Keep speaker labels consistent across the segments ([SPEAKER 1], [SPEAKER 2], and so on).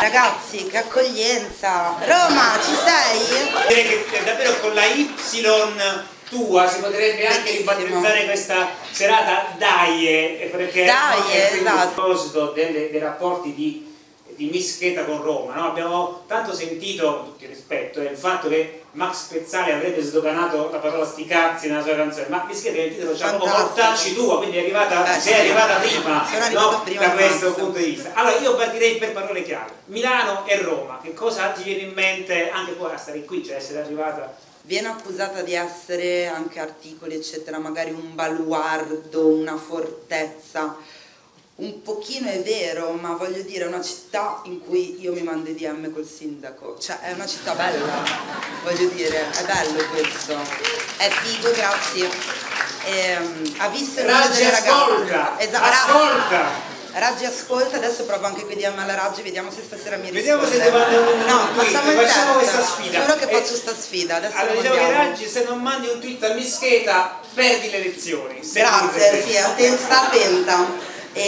[SPEAKER 1] Ragazzi, che accoglienza! Roma, ci sei?
[SPEAKER 2] Direi che davvero con la Y tua si potrebbe anche ribattezzare questa serata Daie, perché
[SPEAKER 1] Daie,
[SPEAKER 2] a proposito dei rapporti di Mischeta con Roma, no? Abbiamo tanto sentito, con tutto il rispetto, il fatto che Max Pezzale avrebbe sdoganato la parola sti cazzi nella sua canzone, ma Mischeta nel titolo c'ha proprio mortacci tua, quindi sei arrivata prima, no? Da questo punto di vista. Allora io partirei per parole chiare: Milano e Roma, che cosa ti viene in mente anche tu a stare qui, cioè essere arrivata?
[SPEAKER 1] Viene accusata di essere, anche articoli eccetera, magari un baluardo, una fortezza. Un pochino è vero, ma voglio dire, è una città in cui io mi mando i DM col sindaco, cioè è una città bella, voglio dire, è bello questo, è figo, grazie. Ha visto il ruolo delle ragazze.
[SPEAKER 2] Ascolta!
[SPEAKER 1] Raggi ascolta, adesso provo anche qui DM alla Raggi, vediamo se stasera mi risponde.
[SPEAKER 2] Vediamo se ti manda un tweet, facciamo questa sfida.
[SPEAKER 1] Giuro che faccio sta sfida, adesso
[SPEAKER 2] allora diciamo che Raggi, se non mandi un tweet a Mischeta perdi le elezioni.
[SPEAKER 1] Grazie, sì, sta attenta.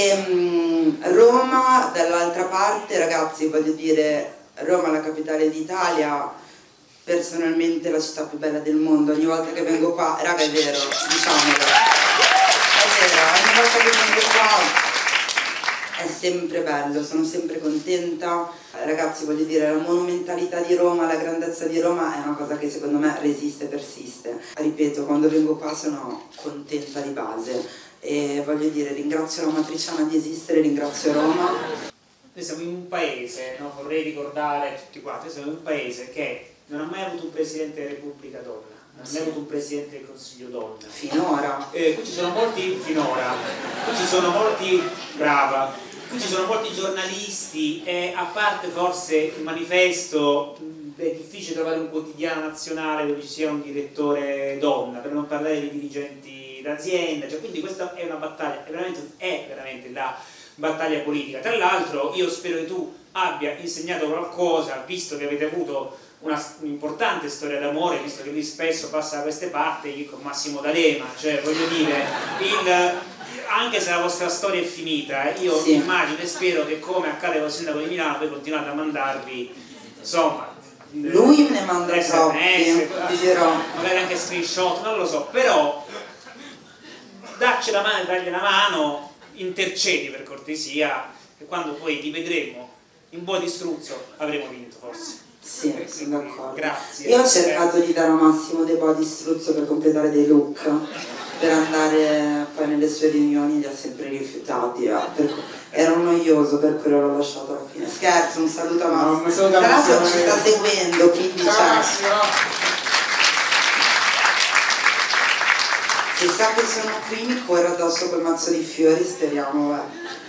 [SPEAKER 1] Roma dall'altra parte, ragazzi, voglio dire, Roma è la capitale d'Italia, personalmente la città più bella del mondo. Ogni volta che vengo qua, raga, è vero, diciamolo, è vero, ogni volta che vengo qua è sempre bello, sono sempre contenta. Ragazzi, voglio dire, la monumentalità di Roma, la grandezza di Roma è una cosa che secondo me resiste e persiste. Ripeto, quando vengo qua sono contenta di base e voglio dire, ringrazio la matriciana di esistere, ringrazio Roma.
[SPEAKER 2] Noi siamo in un paese, no? Vorrei ricordare tutti quanti, siamo in un paese che non ha mai avuto un Presidente della Repubblica donna, non ha mai avuto un Presidente del Consiglio donna.
[SPEAKER 1] Finora.
[SPEAKER 2] Qui ci sono molti, finora, qui ci sono molti, brava, qui ci sono molti giornalisti e a parte forse il Manifesto, è difficile trovare un quotidiano nazionale dove ci sia un direttore donna, per non parlare di dirigenti d'azienda, cioè, quindi questa è una battaglia, è veramente la battaglia politica. Tra l'altro io spero che tu abbia insegnato qualcosa, visto che avete avuto un'importante storia d'amore, visto che lui spesso passa da queste parti, io con Massimo D'Alema, cioè voglio dire, anche se la vostra storia è finita, io immagino e spero che, come accade con il sindaco di Milano, voi continuate a mandarvi, insomma,
[SPEAKER 1] lui me ne manda troppi, ti dirò,
[SPEAKER 2] magari anche screenshot, non lo so, però dacci la mano e dagli una mano, intercedi per cortesia, e quando poi li vedremo in buon distruzzo avremo vinto forse.
[SPEAKER 1] Sì, sono d'accordo.
[SPEAKER 2] Grazie.
[SPEAKER 1] Io ho cercato di dare a Massimo dei po' di struzzo per completare dei look, per andare poi nelle sue riunioni, li ha sempre rifiutati. Era noioso, per quello l'ho lasciato alla fine. Scherzo, un saluto a Massimo. Tra l'altro ci sta seguendo, quindi se sa che sono qui mi corre addosso col mazzo di fiori, speriamo,